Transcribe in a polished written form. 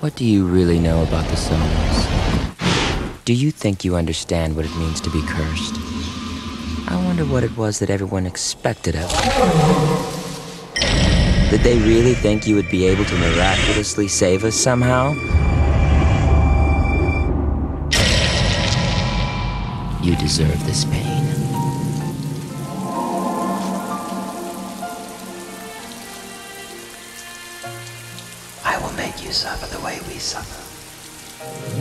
What do you really know about the Sohmas? Do you think you understand what it means to be cursed? I wonder what it was that everyone expected of you. Did they really think you would be able to miraculously save us somehow? You deserve this pain. I will make you suffer the way we suffer.